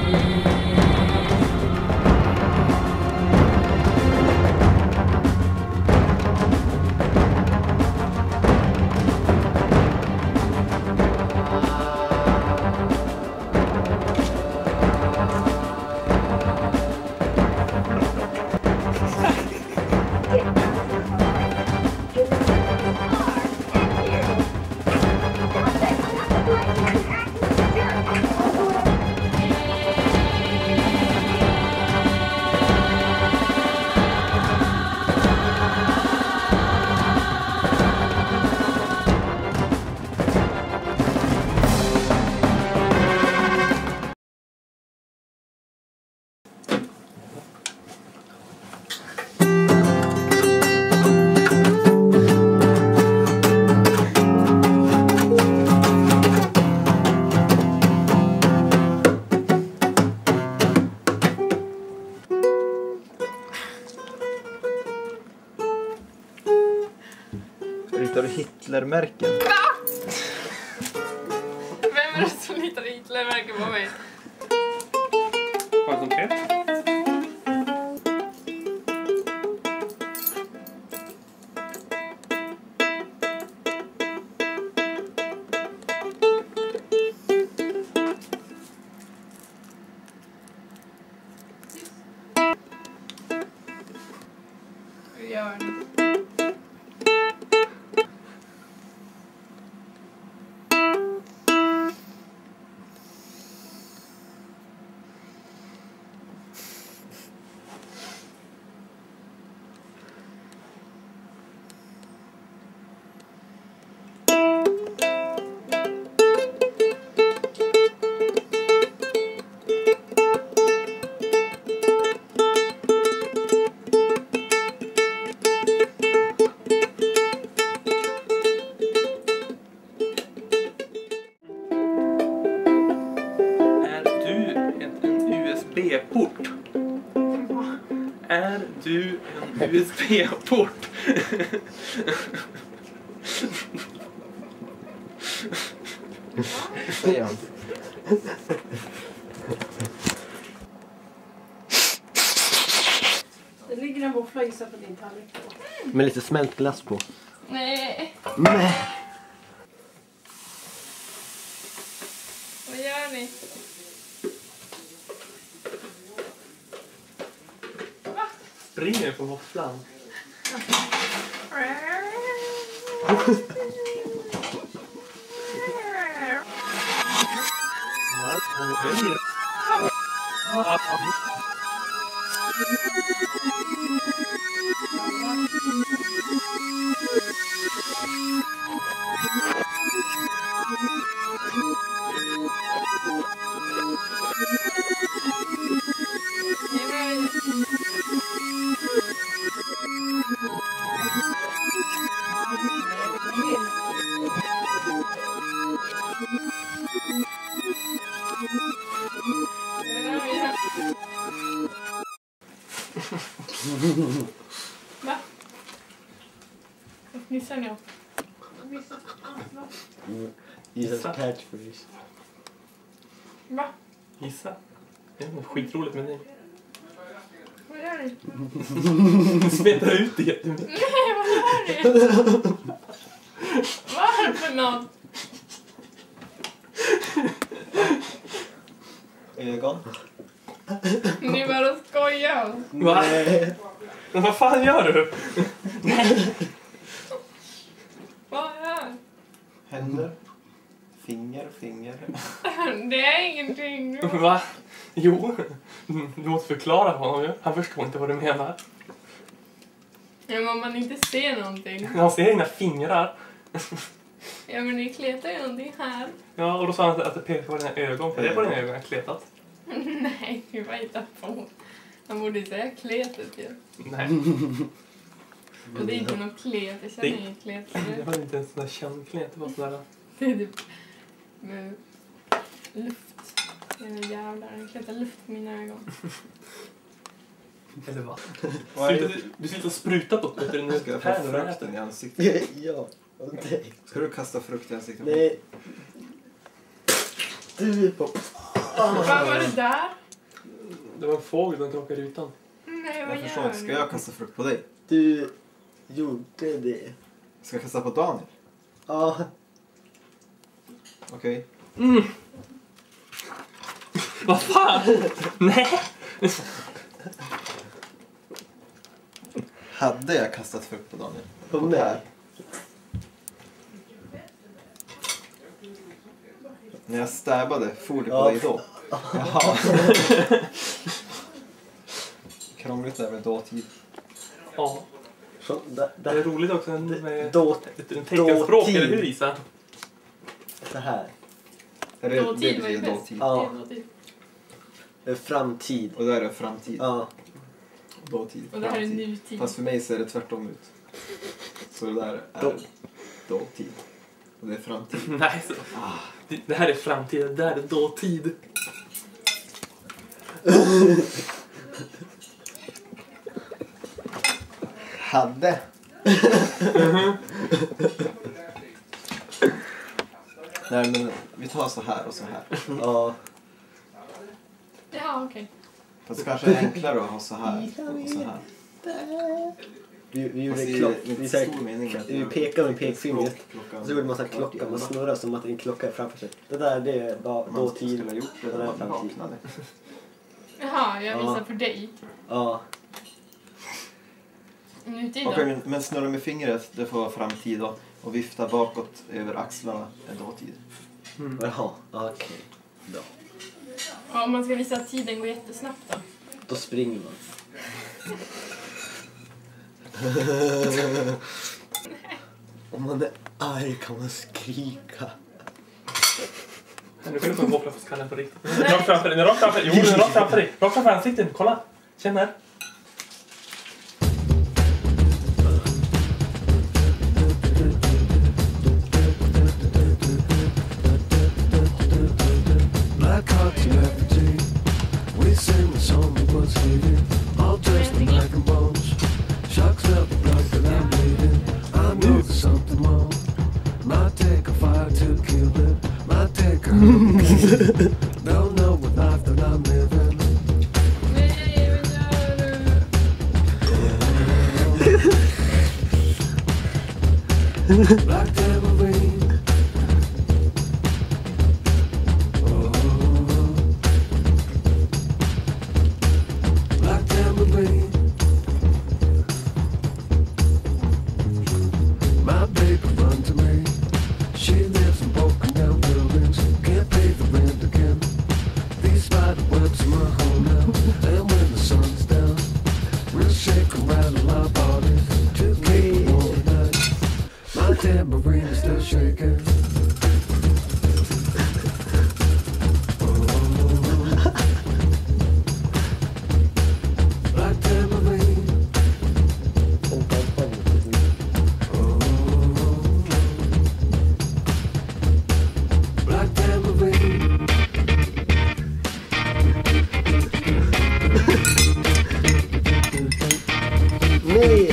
Ritar du Hitlermärken? Vem är det som ritar Hitlermärken på mig? Vad som sker? Hur gör ni? USB-port? Är du en USB-port? Det ligger en våffla gissa på din tallrik. Med lite smält glass på. Nej. Nej. Vad gör ni? Springer på våfflan. Va? Vad fnissar ni åt? Gissas catchphrase. Va? Gissa. Det är skitroligt med dig. Vad gör ni? Du smetar ut det jättemycket. Nej, vad gör ni? Vad är det för något? Ögon. Ni bara skojar. Va? Men vad fan gör du? Vad är Händer. Finger. det? Är ingenting. Va? Jo. Du måste förklara för honom. Han förstår inte vad du menar. Ja, men om man inte ser någonting. Han ser dina fingrar. Ja, men ni kletar ju någonting här. Ja, och då sa han att det pekade på dina ögon. För det är på dina ögon jag kletat. Nej, vi var inte på. Han borde säga kletet ju. Nej. Och det är inte något klet. Jag känner inget klet. Det var inte en sån där känd klet. Det var sån där... Det är typ med luft. Jävlar, den kletar luft på mina ögon. Eller vad? Du sitter och sprutar på det. Nu ska jag få frukten i ansiktet. Ja. Okay. Ska du kasta frukt i ansiktet? Nej. Du är på. Vad var det där? Det var en fågel som krockade i rutan. Nej, vad Jag förstår gör inte. Ska du? jag kasta frukt på dig? Du gjorde det. Ska jag kasta på Daniel? Ja. Okej. Vad fan? Nej! Hade jag kastat frukt på Daniel? På mig. När jag stäbbade, for det på Ja. dig då? Jaha. Krångligt där med dåtid. Ja. Så, Det är roligt också med Då, en teckenspråk, dåtid. eller hur Isa? så här. Är det Dåtid var ju betyder bäst. dåtid? Ja. Det är dåtid. Framtid. Och där är framtid. Ja. Dåtid. Och det här är framtid. nutid. Fast för mig ser det tvärtom ut. Så det där är Då- dåtid. Och det är framtid. Nej, så. Det här är framtiden, det där är dåtid. Hade. Nej men vi tar så här och så här. Ja. Ja, okej. Fast det kanske är enklare att ha så här och så här. Vi gjorde Fast det är klock. lite Vi, stor mening med att vi jag- pekade med pekfingret. Klockan- Så gjorde man så här klocka. Man snurrar som att en klocka är framför sig. Det där det är bara Man dåtid. skulle ha gjort det Det när där är man framtid. vaknade. Jaha, jag visar Ja. för dig. Ja. Nutid Okej, då? men snurra med fingret, det får vara framtid då. Och vifta bakåt över axlarna är dåtid. Jaha. Okej. Bra. Ja, om man ska visa att tiden går jättesnabbt då. Då springer man. Om man är arg kan man skrika. Nu kan du få en bockla för skallen på riktigt. Den är rakt framför dig, den är rakt framför dig. Jo, den är rakt framför dig. Rakt framför ansiktet. Kolla. Känn här. Black hearts and refugee. We sing the song that was hated. All dressed in black and bones. Sharks felt the blood that I'm bleeding. I know there's something wrong. Might take a fire to kill it. Might take a hurricane. Don't know what life that I'm living. Nej, vad gör du? Black tambourine. Black tambourine. My baby run to me. She lives in broken down buildings. Can't pay the rent again. These spider webs are my home now. And when the sun's down, we'll shake and rattle our bodies to keep warm at night. My tambourine is still shaking. Black tambourine. Black tambourine. Nej!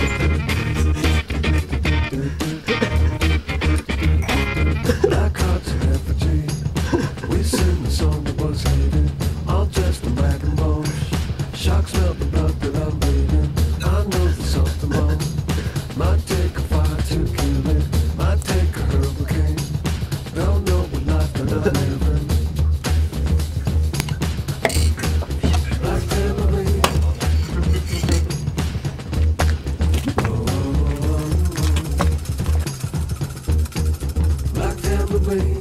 Black hearts and refugee. We sing the song that was hated. All dressed in black and bones. Sharks smell the blood that I'm bleeding. I know there's something wrong. Might take a fire to kill it. Might take a hurricane. Don't know what life that I'm living. Black tambourine. Black tambourine.